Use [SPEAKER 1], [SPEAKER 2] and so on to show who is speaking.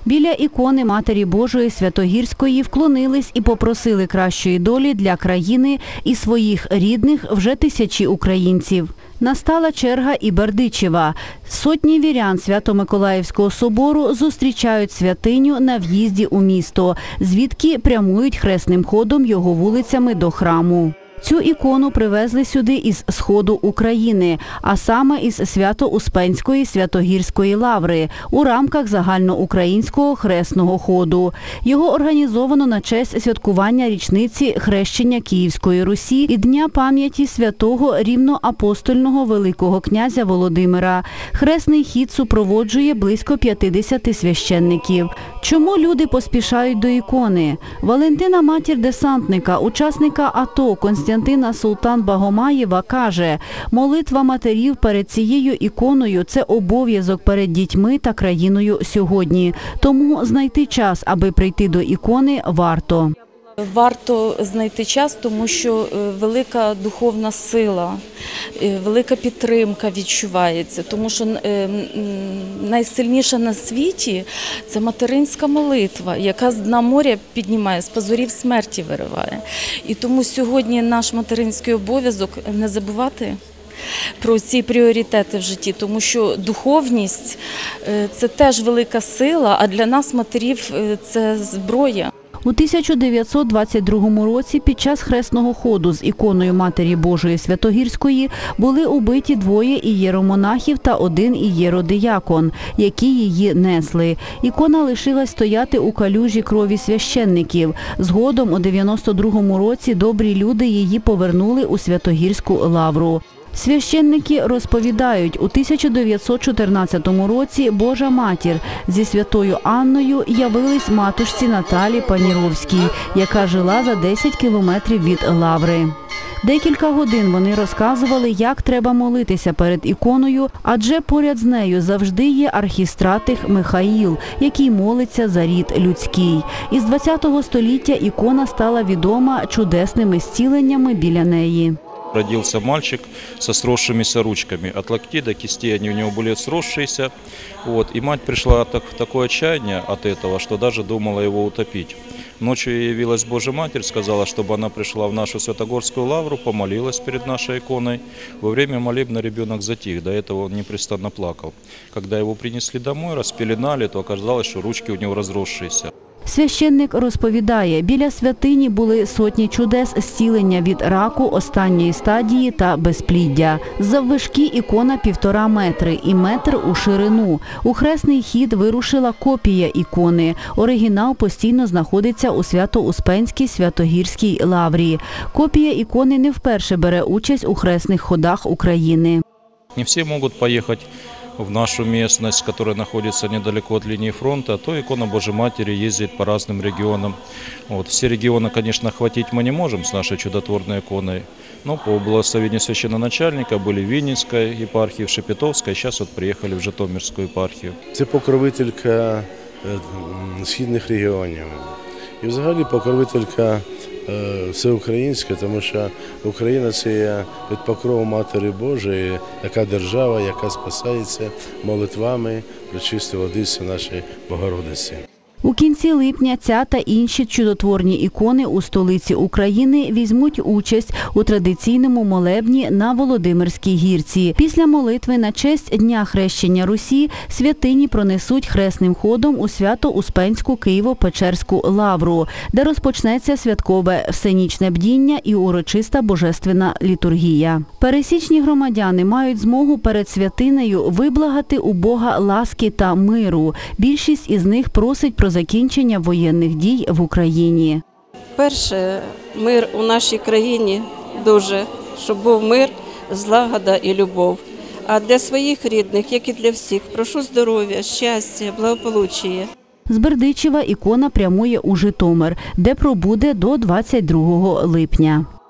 [SPEAKER 1] Біля ікони Матері Божої Святогірської вклонились і попросили кращої долі для країни і своїх рідних вже тисячі українців. Настала черга і Бердичева. Сотні вірян Свято-Миколаївського собору зустрічають святиню на в'їзді у місто, звідки прямують хресним ходом його вулицями до храму. Цю ікону привезли сюди із сходу України, а саме із Свято-Успенської Святогірської лаври у рамках загальноукраїнського хресного ходу. Його організовано на честь святкування річниці хрещення Київської Русі і Дня пам'яті святого рівноапостольного Великого князя Володимира. Хресний хід супроводжує близько 50 священників. Чому люди поспішають до ікони? Валентина, матір десантника, учасника АТО Константина Султан-Багомаєва, каже, молитва матерів перед цією іконою – це обов'язок перед дітьми та країною сьогодні. Тому знайти час, аби прийти до ікони, варто.
[SPEAKER 2] Варто знайти час, тому що велика духовна сила, велика підтримка відчувається, тому що найсильніша на світі – це материнська молитва, яка з дна моря піднімає, з пазурів смерті вириває. І тому сьогодні наш материнський обов'язок – не забувати про ці пріоритети в житті, тому що духовність – це теж велика сила, а для нас, матерів, це зброя.
[SPEAKER 1] У 1922 році під час хресного ходу з іконою Матері Божої Святогірської були убиті 2 ієромонахів та 1 ієродиякон, які її несли. Ікона лишилась стояти у калюжі крові священників. Згодом у 1992 році добрі люди її повернули у Святогірську лавру. Священники розповідають, у 1914 році Божа Матір зі святою Анною явились матушці Наталі Паніровській, яка жила за 10 кілометрів від лаври. Декілька годин вони розказували, як треба молитися перед іконою, адже поряд з нею завжди є архістратих Михаїл, який молиться за рід людський. Із ХХ століття ікона стала відома чудесними зціленнями біля неї.
[SPEAKER 3] Родился мальчик со сросшимися ручками. От локтей до кистей они у него были сросшиеся. И мать пришла в такое отчаяние от этого, что даже думала его утопить. Ночью явилась Божья Матерь, сказала, чтобы она пришла в нашу Святогорскую лавру, помолилась перед нашей иконой. Во время молебна ребенок затих, до этого он непрестанно плакал. Когда его принесли домой, распеленали, то оказалось, что ручки у него разросшиеся.
[SPEAKER 1] Священник розповідає, біля святині були сотні чудес зцілення від раку останньої стадії та безпліддя. Заввишки ікона 1,5 метри і метр у ширину. У хресний хід вирушила копія ікони. Оригінал постійно знаходиться у Свято-Успенській Святогірській лаврі. Копія ікони не вперше бере участь у хресних ходах України.
[SPEAKER 3] Не всі можуть поїхати в нашу местность, которая находится недалеко от линии фронта, то икона Божьей Матери ездит по разным регионам. Все регионы, конечно, охватить мы не можем с нашей чудотворной иконой, но по благословению священноначальника были в Винницкой епархии, в Шепетовской, сейчас приехали в Житомирскую епархію.
[SPEAKER 4] Це покровителька східних регіонів і взагалі покровителька всеукраїнська, тому що Україна – це є під покровом Матері Божої, така держава, яка спасається молитвами пречистої Владиці нашої Богородиці.
[SPEAKER 1] У кінці липня ця та інші чудотворні ікони у столиці України візьмуть участь у традиційному молебні на Володимирській гірці. Після молитви на честь Дня хрещення Русі святині пронесуть хресним ходом у Свято-Успенську Києво-Печерську лавру, де розпочнеться святкове всенічне бдіння і урочиста божественна літургія. Пересічні громадяни мають змогу перед святинею виблагати у Бога ласки та миру. Більшість із них просить про закінчення воєнних дій в Україні.
[SPEAKER 5] Перше, мир у нашій країні дуже, щоб був мир, злагода і любов. А для своїх рідних, як і для всіх, прошу здоров'я, щастя, благополуччя.
[SPEAKER 1] З Бердичева ікона прямує у Житомир, де пробуде до 22 липня.